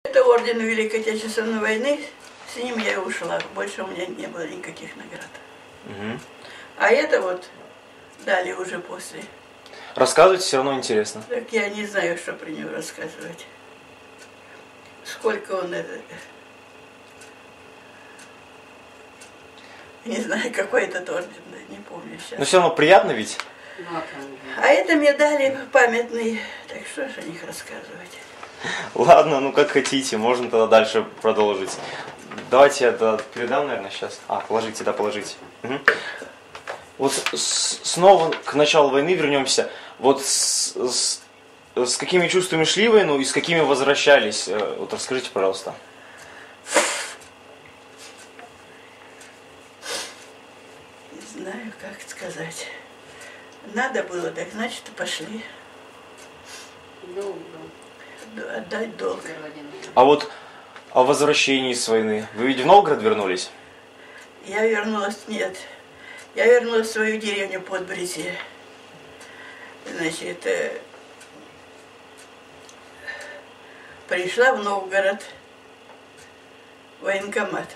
Это орден Великой Отечественной войны, с ним я и ушла. Больше у меня не было никаких наград. Угу. А это вот дали уже после. Рассказывайте, все равно интересно. Так я не знаю, что про него рассказывать. Сколько он это... Не знаю, какой этот орден, не помню сейчас. Но все равно приятно ведь? А это медали памятные, так что же о них рассказывать? Ладно, ну как хотите, можно тогда дальше продолжить. Давайте я передам, наверное, сейчас. Положите, да, положите. Угу. Вот снова к началу войны вернемся. Вот с какими чувствами шли войну и с какими возвращались? Вот расскажите, пожалуйста. Не знаю, как сказать. Надо было, так значит, пошли. Отдать долг. А вот о возвращении с войны. Вы ведь в Новгород вернулись? Я вернулась, нет. Я вернулась в свою деревню Подбрезе. Значит, пришла в Новгород, в военкомат.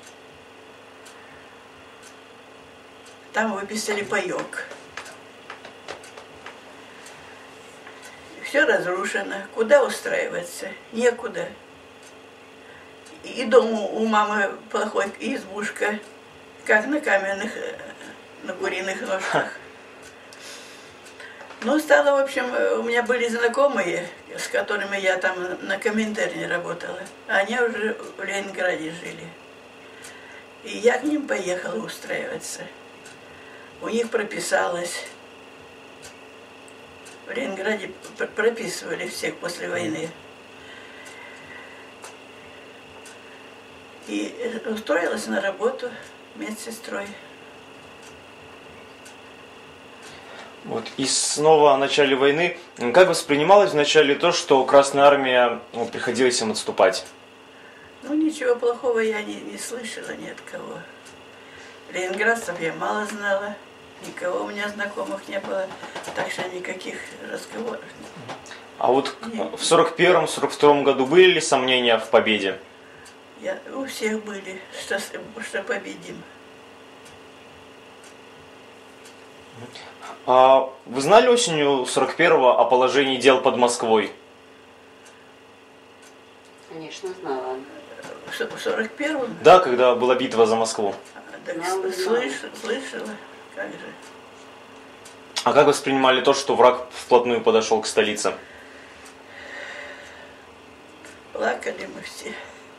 Там выписали паёк. Все разрушено. Куда устраиваться? Некуда. И дом у мамы плохой, и избушка, как на каменных, на куриных ножках. Ну, стало, в общем, у меня были знакомые, с которыми я там на Коминтерне работала. Они уже в Ленинграде жили. И я к ним поехала устраиваться. У них прописалась. В Ленинграде прописывали всех после войны. И устроилась на работу медсестрой. Вот. И снова о начале войны. Как воспринималось вначале то, что Красная Армия приходилось им отступать? Ну, ничего плохого я не слышала ни от кого. Ленинградцев я мало знала. Никого у меня знакомых не было. Так что никаких разговоров нет. А вот в 41-42 году были ли сомнения в победе? У всех были, что победим. А вы знали осенью 41-го о положении дел под Москвой? Конечно, знала. В 41-м? Да, когда была битва за Москву. Так слышала, как же. А как воспринимали то, что враг вплотную подошел к столице? Плакали мы все.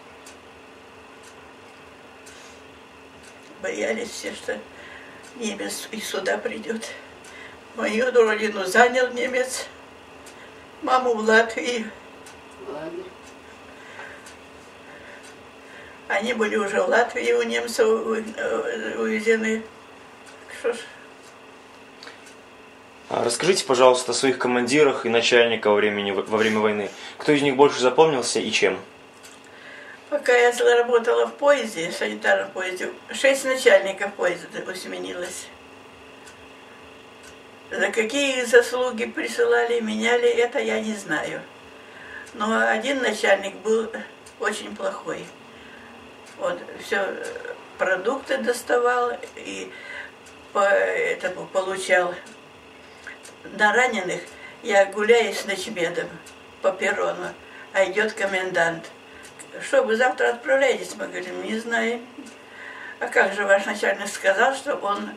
Боялись все, что немец и сюда придет. Мою родину занял немец, маму в Латвии. Лагерь. Они были уже в Латвии у немцев увезены. Что ж. Расскажите, пожалуйста, о своих командирах и начальниках во время войны. Кто из них больше запомнился и чем? Пока я работала в поезде, в санитарном поезде, 6 начальников поезда сменилось. За какие заслуги присылали, меняли, это я не знаю. Но один начальник был очень плохой. Он все продукты доставал и получал. На раненых я гуляю с ночмедом по перрону, а идет комендант. Что, вы завтра отправляетесь? Мы говорим, не знаем. А как же ваш начальник сказал, что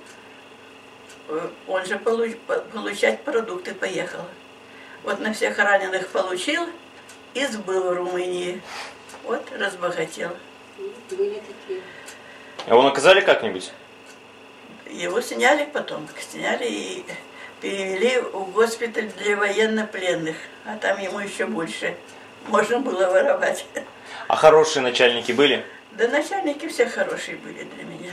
он же получать продукты поехал. Вот на всех раненых получил и сбыл в Румынии. Вот разбогател. Были такие. А его наказали как-нибудь? Его сняли потом, сняли и перевели в госпиталь для военнопленных. А там ему еще больше можно было воровать. А хорошие начальники были? Да начальники все хорошие были для меня.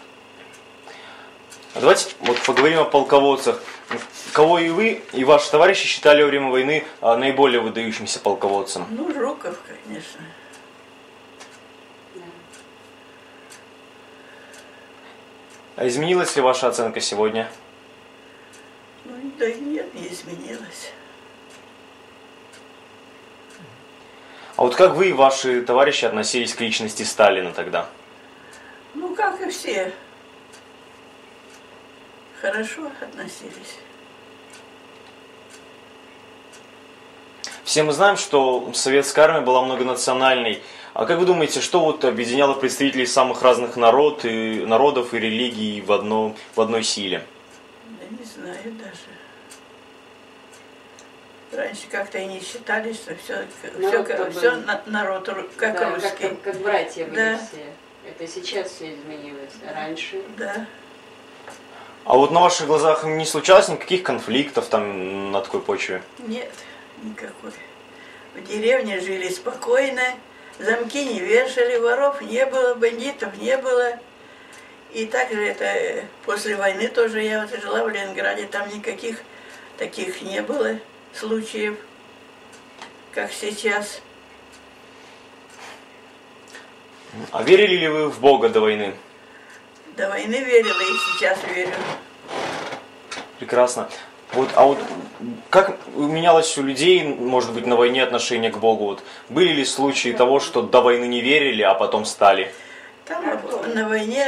А давайте вот поговорим о полководцах. Кого и вы, и ваши товарищи считали во время войны наиболее выдающимся полководцем? Ну, Жуков, конечно. Да. А изменилась ли ваша оценка сегодня? Ну, да нет, не изменилось. А вот как вы и ваши товарищи относились к личности Сталина тогда? Ну, как и все. Хорошо относились. Все мы знаем, что советская армия была многонациональной. А как вы думаете, что вот объединяло представителей самых разных народов и религий в одной силе? Да не знаю даже. Раньше как-то и не считали, что все народ как Да, русский. как братья были Да. все. Это сейчас все изменилось. А раньше Да. А вот на ваших глазах не случалось никаких конфликтов там на такой почве? Нет, никакой. В деревне жили спокойно, замки не вешали, воров не было, бандитов не было. И также это после войны тоже я вот жила в Ленинграде, там никаких таких не было случаев, как сейчас. А верили ли вы в Бога до войны? До войны верила и сейчас верю. Прекрасно. А вот как менялось у людей, может быть, на войне отношение к Богу? Вот были ли случаи того, что до войны не верили, а потом стали? Там на войне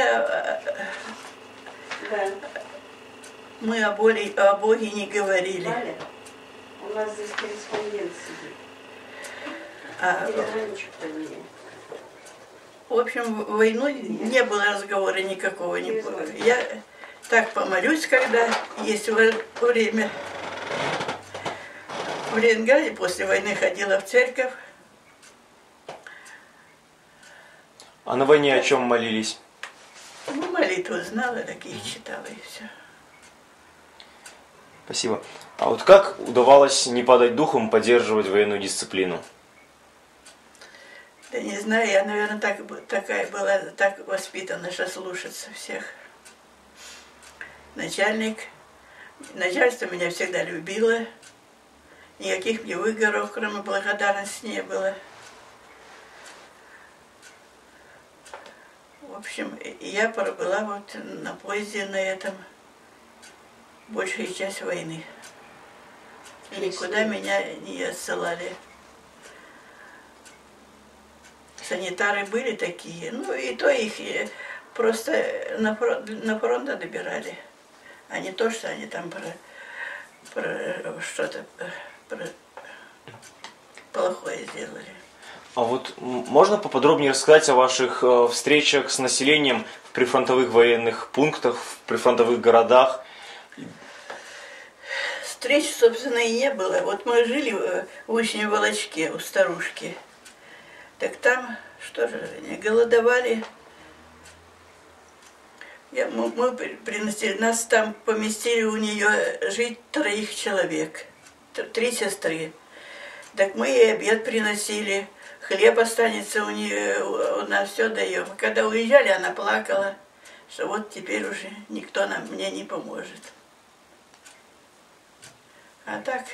да. мы о Боге не говорили. Валя, у нас здесь корреспондент сидит. Перезвоничек фамилия. В общем, в войну не было разговора никакого. Не было. Я так помолюсь, когда есть время. В Ленинграде после войны ходила в церковь. А на войне о чем молились? Ну, молитву знала, такие читала и все. Спасибо. А вот как удавалось не падать духом, поддерживать военную дисциплину? Да не знаю, я, наверное, такая была, так воспитана, что слушаться всех. Начальство меня всегда любило. Никаких мне выговоров, кроме благодарности, не было. В общем, я пробыла вот на поезде на этом большую часть войны. И никуда меня не отсылали. Санитары были такие, ну и то их просто на фронт добирали. А не то, что они там что-то плохое сделали. А вот можно поподробнее рассказать о ваших встречах с населением в прифронтовых военных пунктах, в прифронтовых городах? Встреч, собственно, и не было. Вот мы жили в Ущем Волочке у старушки. Так там, что же, они голодовали. Мы приносили, нас там поместили у нее жить 3 человек, 3 сестры. Так мы ей обед приносили, хлеб останется у нее, у нас все даем. Когда уезжали, она плакала, что вот теперь уже никто мне не поможет. А так...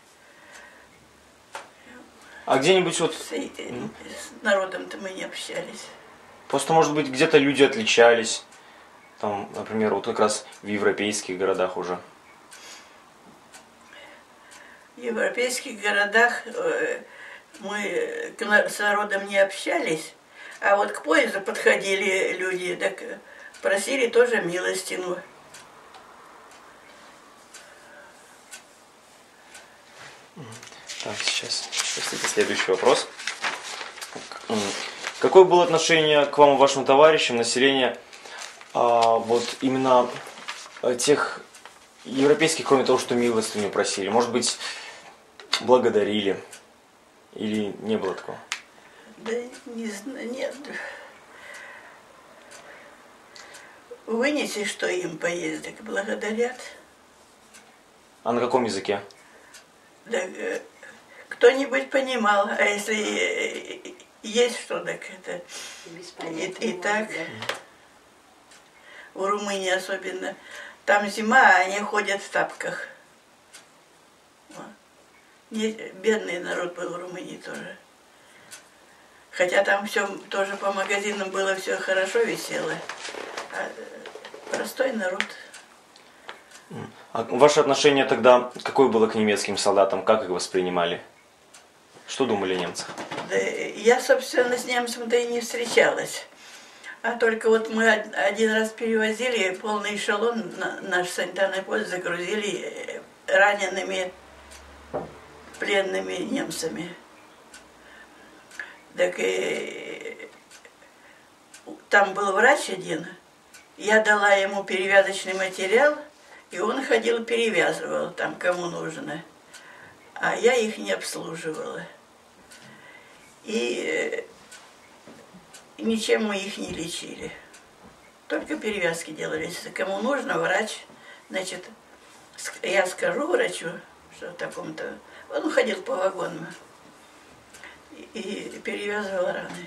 А где-нибудь вот... С народом-то мы не общались. Просто, может быть, где-то люди отличались. Там, например, вот как раз в европейских городах уже. В европейских городах мы с народом не общались, а вот к поезду подходили люди, так просили тоже милостину. Так, сейчас это следующий вопрос. Какое было отношение к вам и вашим товарищам, населения, вот именно тех европейских, кроме того, что милостыню просили? Может быть, благодарили? Или не было такого? Да не знаю, нет. Вынеси, что им поесть, так благодарят. А на каком языке? Да, кто-нибудь понимал, а если есть что, так это и так. Да. В Румынии особенно. Там зима, а они ходят в тапках. Бедный народ был в Румынии тоже. Хотя там все тоже по магазинам было все хорошо висело. А простой народ. А ваше отношение тогда какое было к немецким солдатам? Как их воспринимали? Что думали о немцах? Да, я, собственно, с немцем-то и не встречалась. А только вот мы один раз перевозили полный эшелон, наш санитарный поезд загрузили ранеными, пленными немцами. Так и там был врач один, я дала ему перевязочный материал, и он ходил перевязывал там, кому нужно. А я их не обслуживала. И ничем мы их не лечили. Только перевязки делались. Кому нужно, врач, значит, я скажу врачу, что в таком-то... Он ходил по вагонам и перевязывал раны.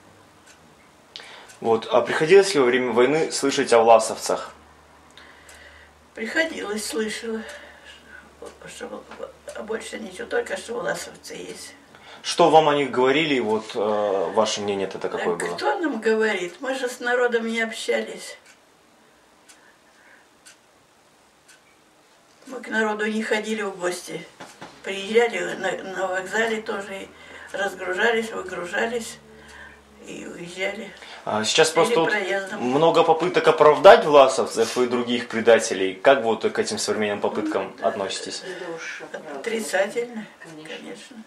Вот. А приходилось ли во время войны слышать о власовцах? Приходилось, слышала, что больше ничего, только что власовцы есть. Что вам о них говорили, вот ваше мнение это какое было? Кто нам говорит? Мы же с народом не общались. Мы к народу не ходили в гости. Приезжали на вокзале тоже, и разгружались, выгружались и уезжали. Сейчас просто вот много попыток оправдать власовцев и других предателей. Как вы вот к этим современным попыткам относитесь? Отрицательно, конечно.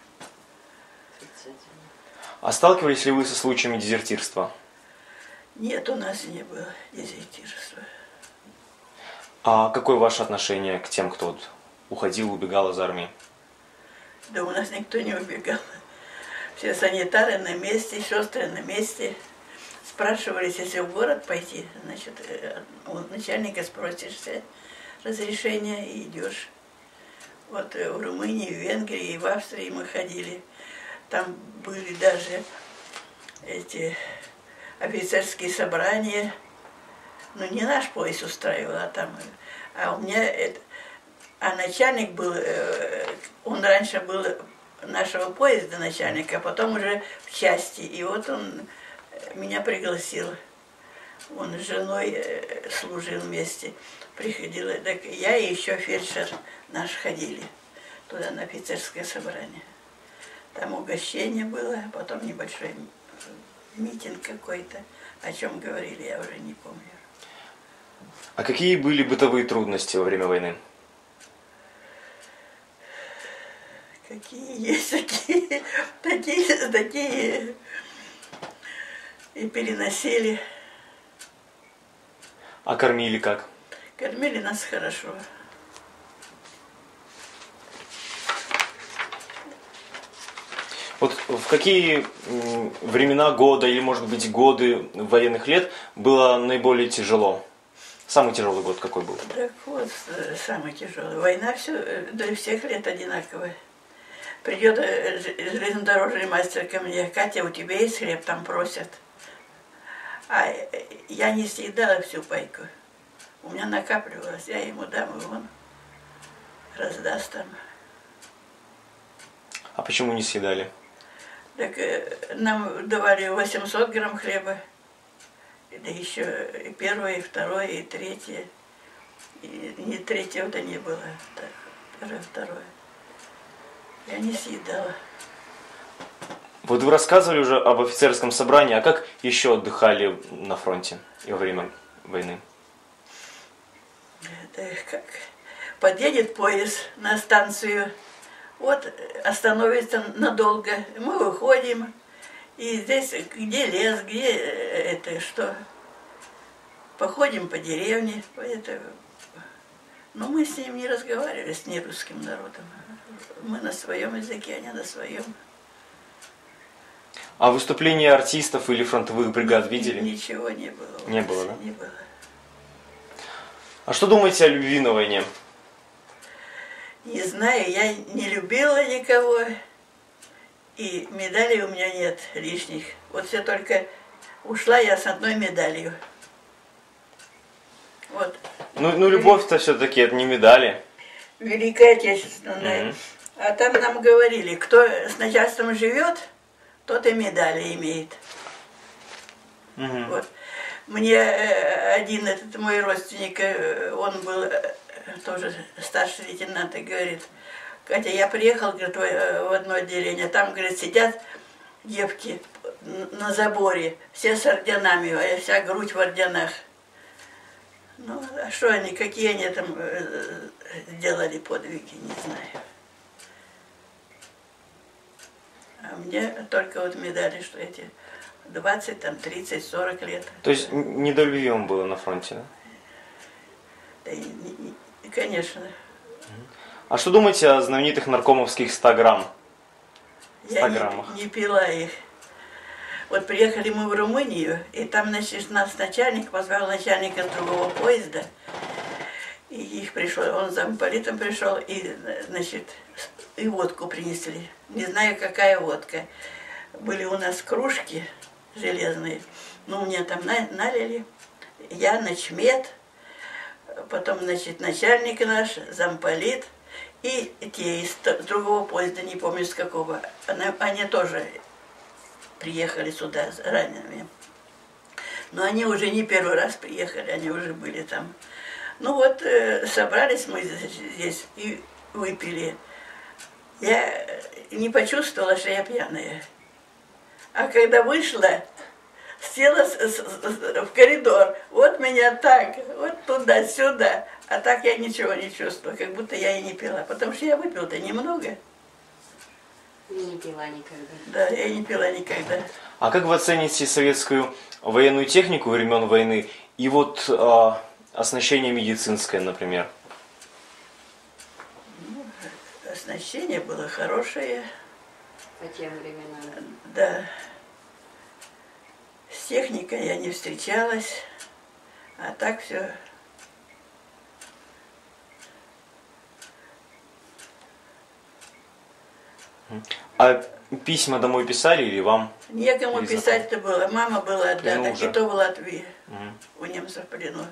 А сталкивались ли вы со случаями дезертирства? Нет, у нас не было дезертирства. А какое ваше отношение к тем, кто вот уходил, убегал из армии? Да у нас никто не убегал. Все санитары на месте, сестры на месте. Спрашивались, если в город пойти, значит, у начальника спросишься разрешение и идешь. Вот в Румынии, в Венгрии, в Австрии мы ходили. Там были даже эти офицерские собрания. Ну, не наш поезд устраивал, а там... А у меня... А начальник был... Он раньше был нашего поезда начальник, а потом уже в части. И вот он меня пригласил. Он с женой служил вместе. Приходила. Так я и еще фельдшер наш ходили туда на офицерское собрание. Там угощение было, а потом небольшой митинг какой-то. О чем говорили, я уже не помню. А какие были бытовые трудности во время войны? Какие есть, такие и переносили. А кормили как? Кормили нас хорошо. Вот в какие времена года или, может быть, годы военных лет было наиболее тяжело? Самый тяжелый год какой был? Так вот, самый тяжелый. Война все, для всех лет одинаковая. Придет железнодорожный мастер ко мне: Катя, у тебя есть хлеб? Там просят. А я не съедала всю пайку. У меня накапливалось, я ему дам, и он раздаст там. А почему не съедали? Так нам давали 800 грамм хлеба. Да еще и первое, и второе, и третье. И не третьего-то не было. Так, первое, второе. Я не съедала. Вот вы рассказывали уже об офицерском собрании, а как еще отдыхали на фронте и во время войны? Да как? Подъедет поезд на станцию, вот остановится надолго, мы выходим, и здесь где лес, где это что, походим по деревне, но мы с ним не разговаривали, с нерусским народом. Мы на своем языке, они на своем. А выступления артистов или фронтовых бригад видели? Ничего не было. Не было, да? Не было. А что думаете о любви на войне? Не знаю, я не любила никого, и медалей у меня нет лишних. Вот все только ушла я с одной медалью. Вот. Ну любовь-то все-таки это не медали. Великая Отечественная. А там нам говорили, кто с начальством живет, тот и медали имеет. Вот. Мне один этот мой родственник, он был тоже старший лейтенант, и говорит: Катя, я приехал, говорит, в одно отделение, там, говорит, сидят девки на заборе, все с орденами, а вся грудь в орденах. Ну, а что они, какие они там сделали подвиги, не знаю. А мне только вот медали, что эти 20, там, 30, 40 лет. То есть не до любви вам было на фронте, да? Да, конечно. А что думаете о знаменитых наркомовских 100 грамм? Я граммах. не пила их. Вот приехали мы в Румынию, и там, значит, нас начальник позвал начальника другого поезда. И их пришел, он замполитом пришел, и, значит, и водку принесли. Не знаю, какая водка. Были у нас кружки железные. Ну, мне там налили. Я, начмет, потом, значит, начальник наш, замполит, и те из другого поезда, не помню с какого. Они тоже приехали сюда с ранеными. Но они уже не первый раз приехали, они уже были там. Ну вот, собрались мы здесь и выпили. Я не почувствовала, что я пьяная. А когда вышла, села в коридор, вот меня так, вот туда-сюда. А так я ничего не чувствовала, как будто я и не пила. Потому что я выпила-то немного. Не пила никогда. Да, я не пила никогда. А как вы оцените советскую военную технику времен войны и вот оснащение медицинское, например? Ну, оснащение было хорошее. По тем временам. Да. С техникой я не встречалась. А так все. А письма домой писали или вам? Некому писать-то было. Мама была одна, так и то в Латвии. Угу. У немцев в плену.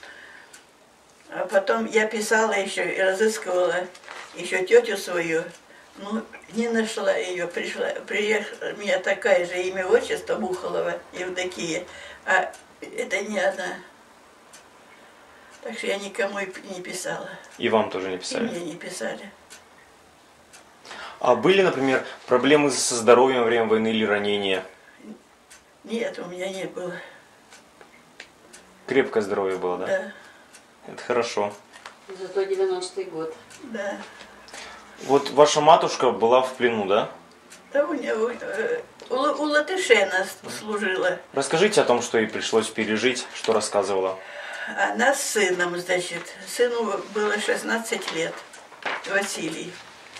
А потом я писала еще и разыскивала еще тетю свою. Ну, не нашла ее. Приехала, у меня такая же имя, отчество Бухалова, Евдокия. А это не она. Так что я никому и не писала. И вам тоже не И писали? мне не писали. А были, например, проблемы со здоровьем во время войны или ранения? Нет, у меня не было. Крепкое здоровье было, да? Да, Это хорошо. Зато 90-й год. да. Вот ваша матушка была в плену, да? Да у латышей она служила. Расскажите о том, что ей пришлось пережить, что рассказывала. Она с сыном, значит. Сыну было 16 лет, Василий.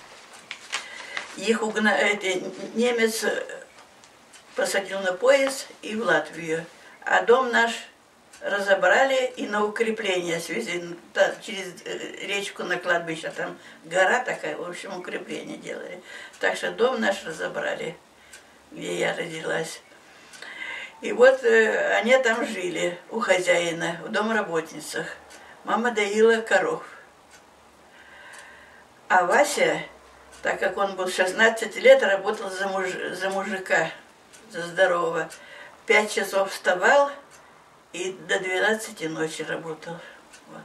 Их немец посадил на поезд и в Латвию. А дом наш разобрали и на укрепление свезли через речку на кладбище. Там гора такая, в общем, укрепление делали. Так что дом наш разобрали, где я родилась. И вот они там жили у хозяина, в домработницах. Мама доила коров. А Вася, так как он был 16 лет, работал за мужика, за здорового. 5 часов вставал и до 12 ночи работал. Вот.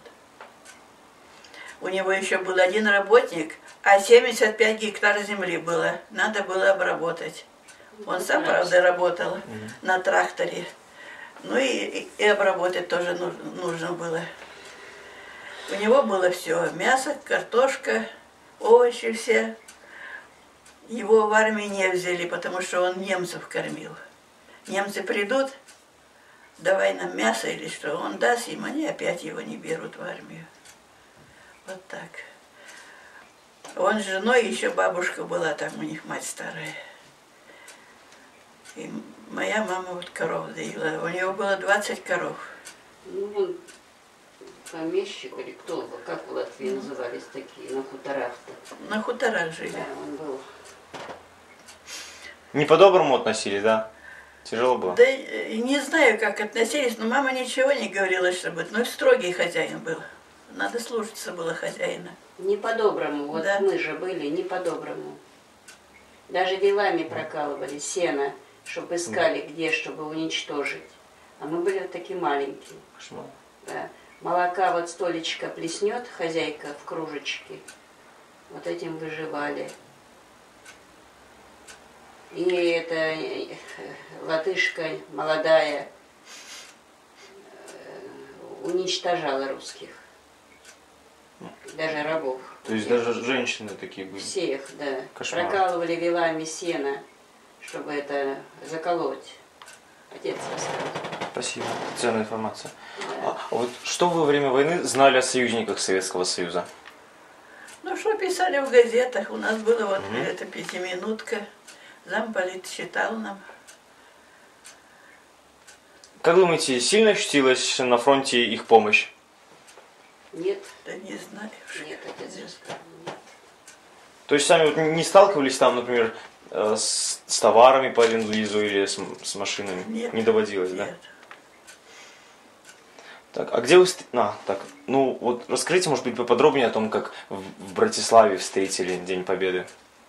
У него еще был один работник, а 75 гектар земли было. Надо было обработать. Он сам, правда, работал на тракторе. Ну и обработать тоже нужно было. У него было все. Мясо, картошка, овощи все. Его в армии не взяли, потому что он немцев кормил. Немцы придут, давай нам мясо или что. Он даст им, они опять его не берут в армию. Вот так. Он с женой, еще бабушка была, там у них мать старая. И моя мама вот коров доила. У него было 20 коров. Ну, он помещик или кто, как в Латвии назывались такие, на хуторах-то. На хуторах жили. Да, он был. Не по-доброму относились, да? Тяжело было? Да не знаю, как относились, но мама ничего не говорила, чтобы... Ну, строгий хозяин был. Надо слушаться было хозяина. Не по-доброму, вот Да. мы же были не по-доброму. Даже вилами прокалывали сено, чтобы искали где, чтобы уничтожить. А мы были вот такие маленькие. Кошмар. Да. Молока вот столечко плеснет хозяйка в кружечке. Вот этим выживали. И эта латышка молодая уничтожала русских. Даже рабов. То есть даже женщины такие были? Всех, да. Кошмар. Прокалывали вилами сено, чтобы это заколоть. Отец рассказывал. Спасибо. Ценная информация. Да. А вот что вы во время войны знали о союзниках Советского Союза? Ну, что писали в газетах. У нас была вот эта пятиминутка. Замполит читал нам. Как думаете, сильно ощутилась на фронте их помощь? Нет, Да не знаю. нет, отец рассказывал. Нет. То есть сами вот не сталкивались там, например, с товарами по ленд-лизу или с машинами? Нет. Не доводилось, да? Нет. Так, а где вы... так, ну вот расскажите, может быть, поподробнее о том, как в Братиславе встретили День Победы.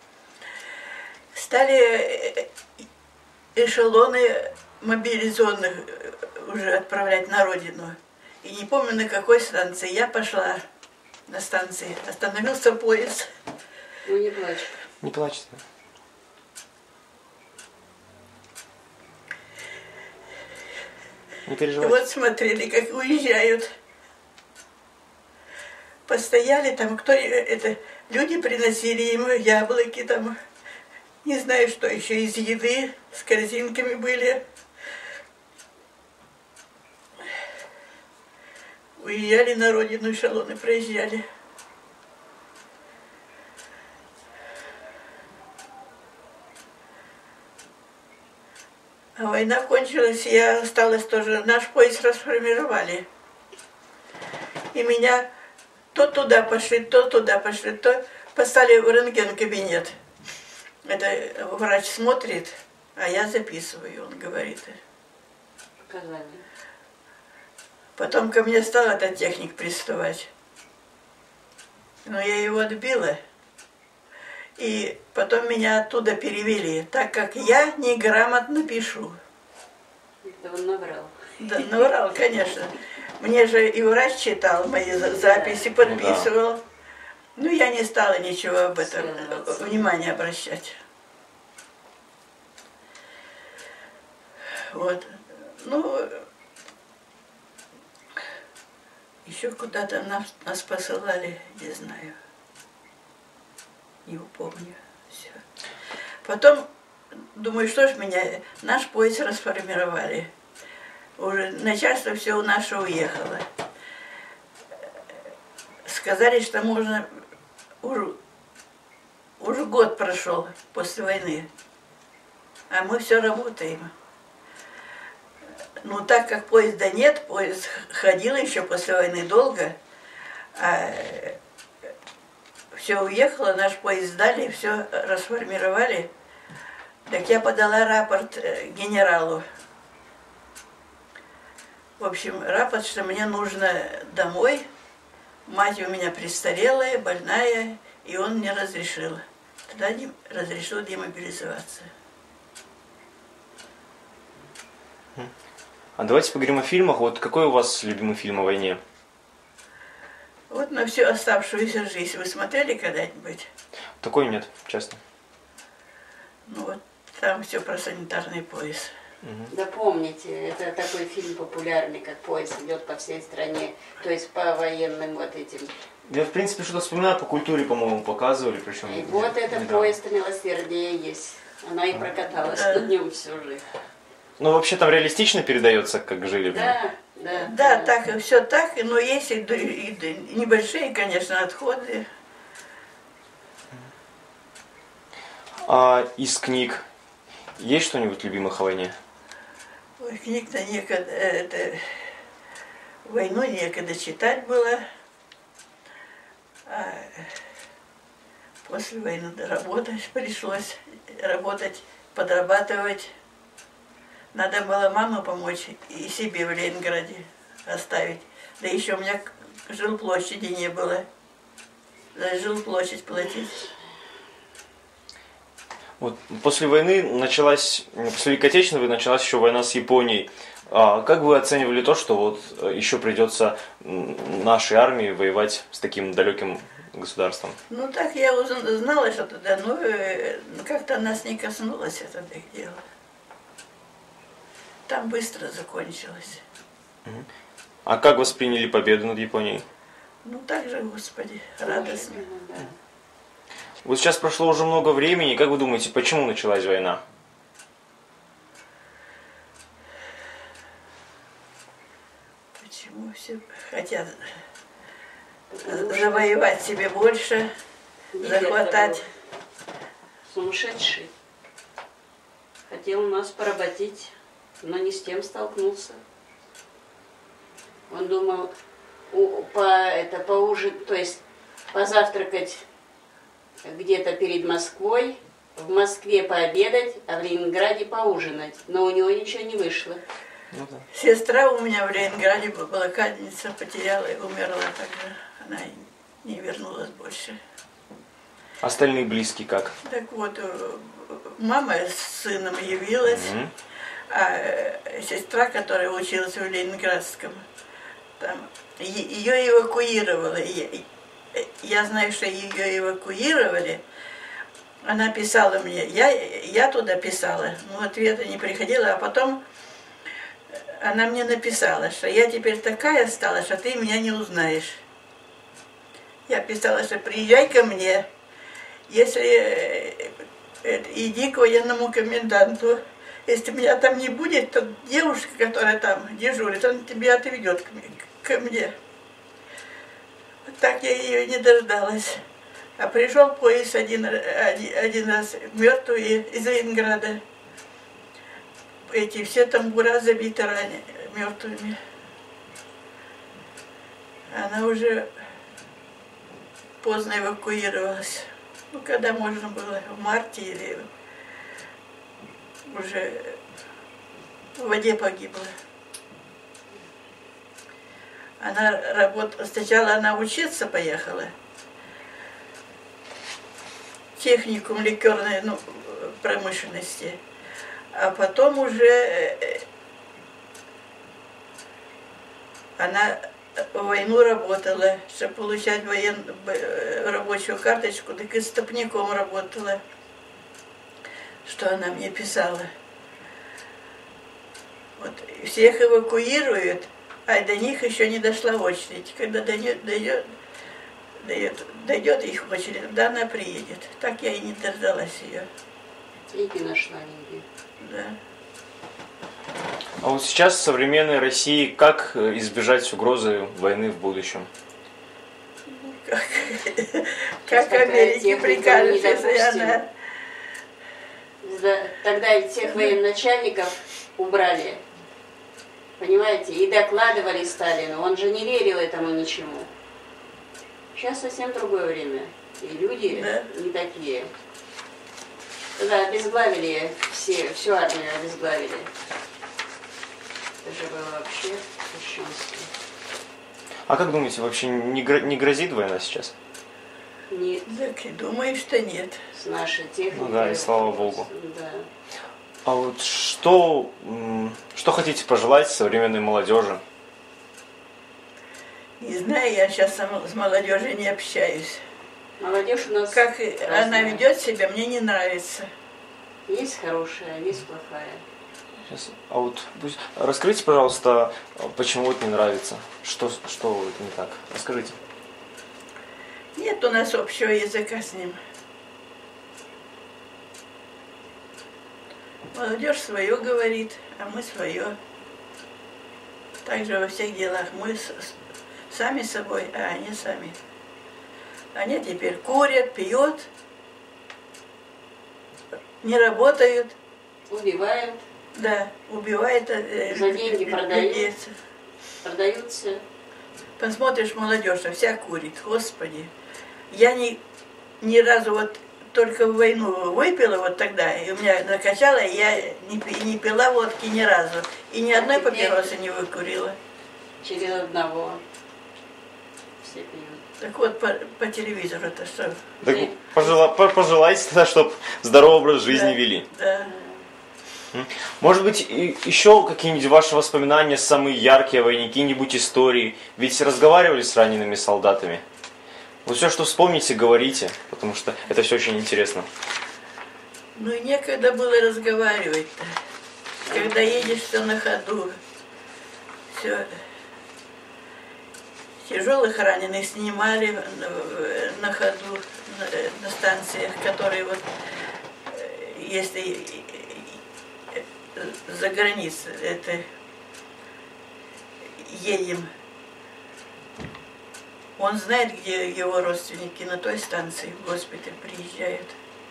Стали эшелоны мобилизованных уже отправлять на родину. И не помню, на какой станции. Я пошла на станции. Остановился поезд. Ну не плачь. Не плачьте. Не И переживайте. вот смотрели, как уезжают. Постояли там, кто это, люди приносили ему яблоки там, не знаю, что еще из еды, с корзинками были. Уезжали на родину, эшелоны проезжали. А война кончилась, я осталась тоже, наш поезд расформировали. И меня то туда пошли, то туда пошли, то поставили в рентген-кабинет. Это врач смотрит, а я записываю, он говорит. Показали. Потом ко мне стал этот техник приставать. Но я его отбила. И потом меня оттуда перевели, так как я неграмотно пишу. Это он набрал. Да, наврал, конечно. Мне же и врач читал мои записи, подписывал. Ну, я не стала ничего об этом внимания обращать. Вот. Ну, еще куда-то нас посылали, не знаю. Не помню. Все. Потом, думаю, что ж меня, наш поезд расформировали. Уже начальство все у наше уехало. Сказали, что можно, уже год прошел после войны, а мы все работаем. Ну, так как поезда нет, поезд ходил еще после войны долго, а все уехало, наш поезд сдали, все расформировали. Так я подала рапорт генералу. В общем, рапорт, что мне нужно домой. Мать у меня престарелая, больная, и он мне разрешил. Тогда разрешил демобилизоваться. А давайте поговорим о фильмах. Вот какой у вас любимый фильм о войне? Вот на всю оставшуюся жизнь. Вы смотрели когда-нибудь? Такой нет, честно. Ну вот, там все про санитарный пояс. Да помните, это такой фильм популярный, как «Поезд идет по всей стране», то есть по военным вот этим. Я, в принципе, что-то вспоминаю, по культуре, по-моему, показывали, причем. И вот этот «Поезд милосердия» есть. Она и прокаталась на нем всю жизнь. Ну, вообще там реалистично передается, как жили в нем. Да, да. Да, так и все так, но есть и небольшие, конечно, отходы. А из книг есть что-нибудь любимых о войне? Ой, книг-то некогда, войну некогда читать было. А после войны работать пришлось, работать, подрабатывать. Надо было маму помочь и себе в Ленинграде оставить. Да еще у меня жилплощади не было. За жилплощадь платить. Вот после войны началась, после Великой Отечественной началась еще война с Японией. А как вы оценивали то, что вот еще придется нашей армии воевать с таким далеким государством? Ну так я знала, что тогда, но как-то нас не коснулось это дело. Там быстро закончилось. А как восприняли победу над Японией? Ну так же, Господи, радостно. Да. Вот сейчас прошло уже много времени, как вы думаете, почему началась война? Почему все хотят завоевать себе больше, захватать? Сумасшедший. Хотел нас поработить, но не с тем столкнулся. Он думал поужинать, то есть позавтракать где-то перед Москвой, в Москве пообедать, а в Ленинграде поужинать. Но у него ничего не вышло. Ну, да. Сестра у меня в Ленинграде блокадница, потеряла и умерла, также она не вернулась больше. Остальные близкие как? Так вот, мама с сыном явилась, а сестра, которая училась в Ленинградском, там, ее эвакуировали. Я знаю, что ее эвакуировали. Она писала мне, я туда писала, но ответа не приходило, а потом она мне написала, что я теперь такая стала, что ты меня не узнаешь. Я писала, что приезжай ко мне, если иди к военному коменданту, если меня там не будет, то девушка, которая там дежурит, она тебя отведет ко мне. Вот так я ее не дождалась. А пришел поезд один раз мертвые из Ленинграда. Эти все тамбура забиты мертвыми. Она уже поздно эвакуировалась. Ну, когда можно было, в марте или уже в воде погибла. Она работала, сначала она учиться поехала. Техникум ликерной промышленности. А потом уже она в войну работала, чтобы получать рабочую карточку, так и стопником работала, что она мне писала. Вот, всех эвакуируют, а до них еще не дошла очередь. Когда дойдет их очередь, тогда она приедет. Так я и не дождалась ее. И не нашла нигде. Да. А вот сейчас в современной России как избежать угрозы войны в будущем? Как Америке прикажет, если она... Тогда ведь всех военачальников убрали, понимаете, и докладывали Сталину, он же не верил этому ничему. Сейчас совсем другое время, и люди не такие. Тогда обезглавили всю армию обезглавили. Это же было вообще кощунство. А как думаете, вообще не грозит война сейчас? Нет. Так, думаю, что нет. С нашей техникой. Ну да, и слава богу. Да. А вот что хотите пожелать современной молодежи? Не знаю, я сейчас с молодежью не общаюсь. Молодежь у нас Как разная. она ведет себя, мне не нравится. Есть хорошая, есть плохая. Сейчас, а вот раскройте, пожалуйста, почему это не нравится? Что это не так? Расскажите. Нет у нас общего языка с ним. Молодежь свое говорит, а мы свое. Также во всех делах мы сами собой, а они сами. Они теперь курят, пьют, не работают. Убивают. Да, убивают. За деньги продаются. Посмотришь, молодежь, а вся курит, Господи. Я ни разу вот только в войну выпила вот тогда, и у меня накачало, и я не пила водки ни разу. И ни одной папиросы не выкурила. Через одного. Все пьют. Так вот, по телевизору-то что? Так пожелайте тогда, чтобы здоровый образ жизни вели. Да. Может быть, еще какие-нибудь ваши воспоминания самые яркие о войне, какие-нибудь истории? Ведь разговаривали с ранеными солдатами. Вот все, что вспомните, говорите, потому что это все очень интересно. Ну и некогда было разговаривать-то. Когда едешь, все на ходу. Все. Тяжелых раненых снимали на ходу, на станциях, которые вот, если за границей это едем, он знает, где его родственники, на той станции в госпиталь приезжают.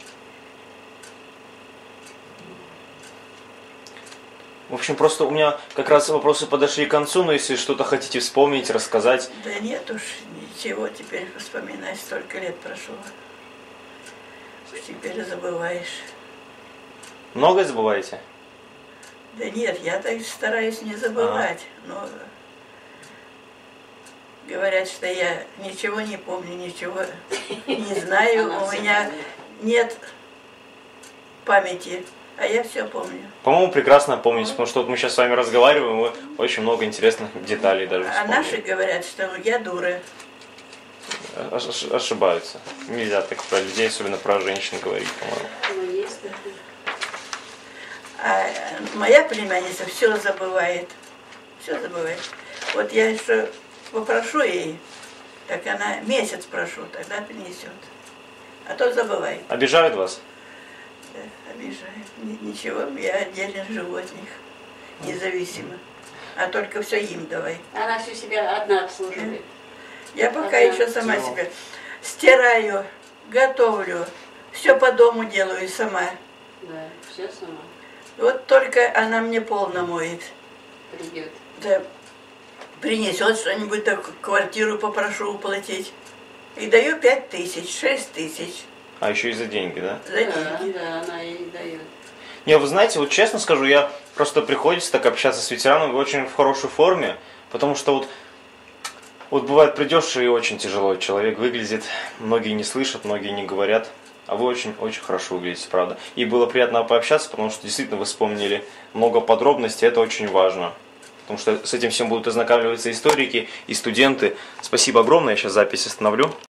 В общем, просто у меня как раз вопросы подошли к концу, но если что-то хотите вспомнить, рассказать. Да нет уж, ничего теперь вспоминать, столько лет прошло. Уж теперь забываешь. Многое забываете? Да нет, я так стараюсь не забывать, но говорят, что я ничего не помню, ничего не знаю, у меня нет памяти. А я все помню. По-моему, прекрасно помните, потому что вот мы сейчас с вами разговариваем, вы очень много интересных деталей даже вспомнили. А наши говорят, что я дура. Ошибаются. Нельзя так про людей, особенно про женщин говорить, по-моему. Ну, есть такое. А моя племянница все забывает. Все забывает. Вот я еще попрошу ей, так она месяц прошу, тогда принесет. А то забывает. Обижают вас? Обижает. Ничего, я отдельно живу от них, независимо. А только все им давай. Она всю себя одна обслуживает. Я пока еще сама себе стираю, готовлю, все по дому делаю сама. Да, все сама. Вот только она мне пол намоет. Придет. Да, принесет что-нибудь, так квартиру попрошу уплатить. И даю 5000, 6000. А еще и за деньги, да? За деньги. Да, она ей дает. Не, вы знаете, вот честно скажу, я просто приходится так общаться с ветераном, вы очень в хорошей форме, потому что вот бывает придешь и очень тяжело, человек выглядит, многие не слышат, многие не говорят, а вы очень хорошо выглядите, правда. И было приятно пообщаться, потому что действительно вы вспомнили много подробностей, это очень важно. Потому что с этим всем будут ознакомливаться историки и студенты. Спасибо огромное, я сейчас запись остановлю.